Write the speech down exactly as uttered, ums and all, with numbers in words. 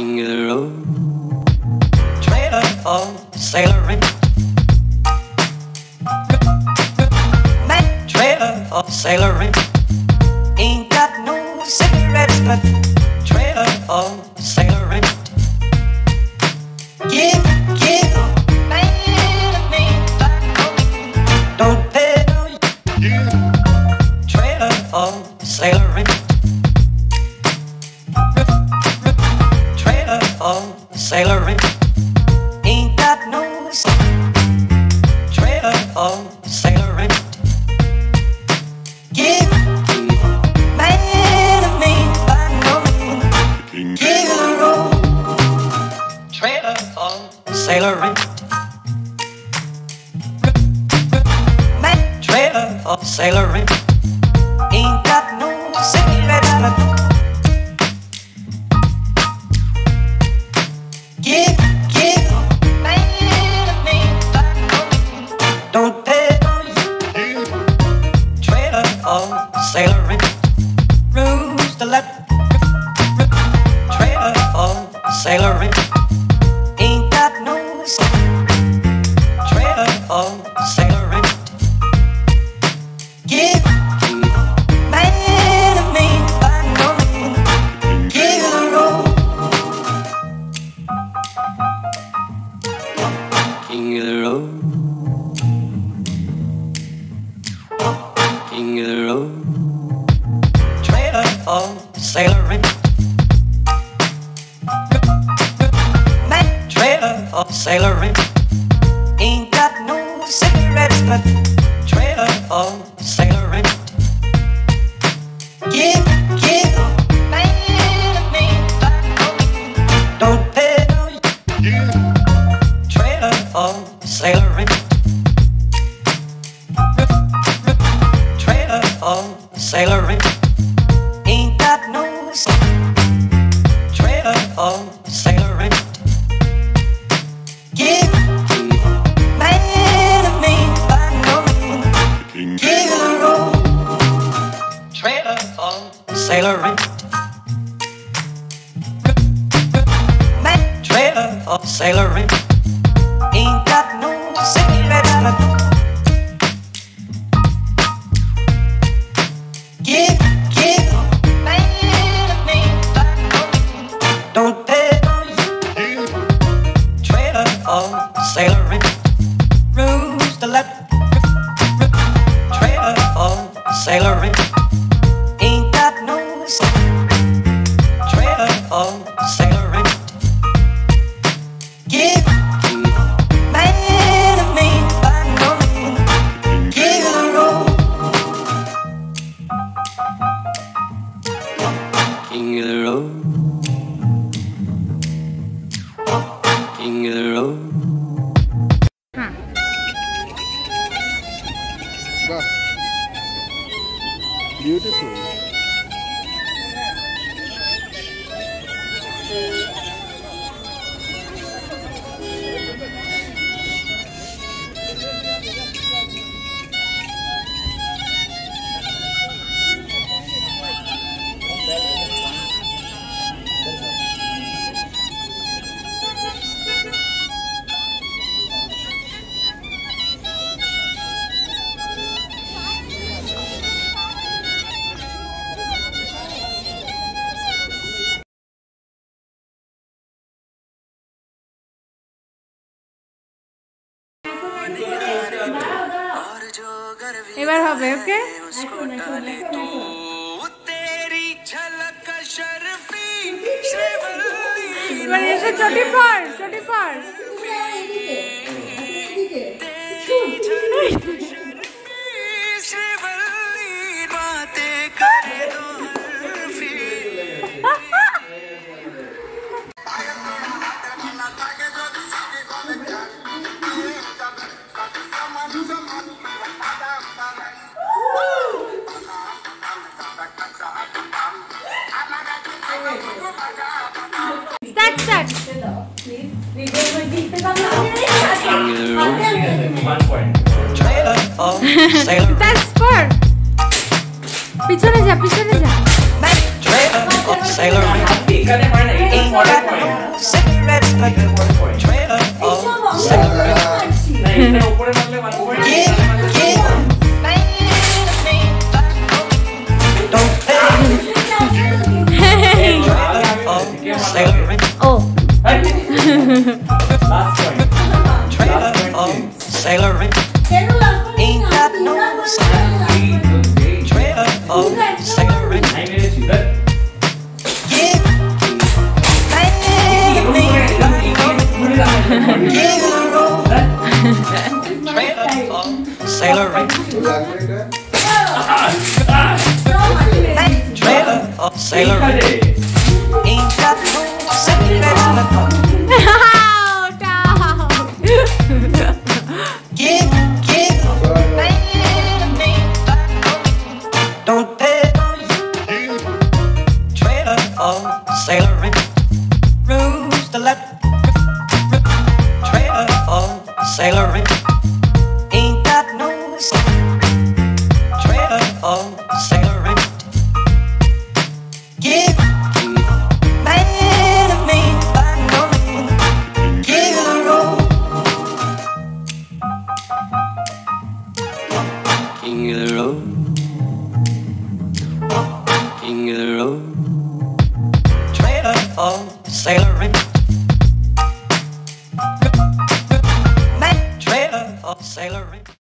King of the road, trailer for sailoring, trailer for sailoring. Ain't got no cigarettes, but trailer for sailoring. Give, give, man, me, don't pay no. Trailer for sailoring. Trailer for sailoring. Ain't got no trailer for sailoring. Give, man, me, by no means. Give the road. Trailer for sailoring. Trailer for sailoring. Ain't got no cigarettes, but give, give, man, me, don't pay no. Trailer for sailoring. Rules the left. Trailer for sailoring. Ain't got no trailer for sailoring. Give, man, me, by no means. Give the road. King of the road, King of the road, trailer for sailoring. Trailer for sailoring. Ain't got no cigarettes, but trailer for sailoring. Give, give, man, me, don't pay no. Trailer for sailoring. Trailer for sailoring. Ain't got no trailer for sailoring. Give, man, me, by no means. Give the road. Trailer for sailoring. Trailer for sailoring. Ain't got no cigarettes, but give, give, man, me, don't pay no. Trailer for sailoring. Rules the left. Trailer for sailoring. Ain't got no trailer for sailoring. Give, man, me, by no means. Give the road. King of the road, King of the road. Wow. Beautiful. এবার হবে ওকে এবার এসে চটি পড় চটি পড় Start, start. That's four. পিছনে যা পিছনে যা Trailer for sailoring. Ain't got no Trailer of sailor ain't got no secrets left. Out, out. Give, give, me, don't pay for you. Trailer of sailor rules the left. Trailer of sailor ain't got no trailer of sailor. Give man of me, by no means, give the road. King of the road, king of the road. Trailer of sailor man, trailer of sailor.